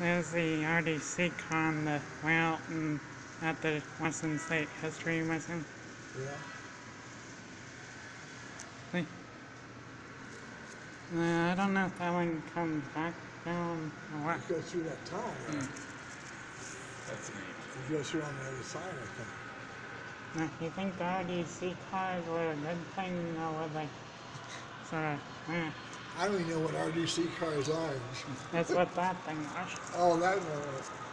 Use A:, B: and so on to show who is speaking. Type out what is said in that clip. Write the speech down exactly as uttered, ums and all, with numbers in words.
A: There's the R D C con that went out and at the Western State History Museum.
B: Yeah.
A: See? Uh, I don't know if that one comes back down or what.
B: You go through that tunnel there.
A: Mm.
C: That's neat.
B: You go through on the other side, I think.
A: Now, you think the R D C cars were a good thing, or were they sort of, eh?
B: I don't even know what R D C cars are.
A: That's what that thing was.
B: Oh, that one.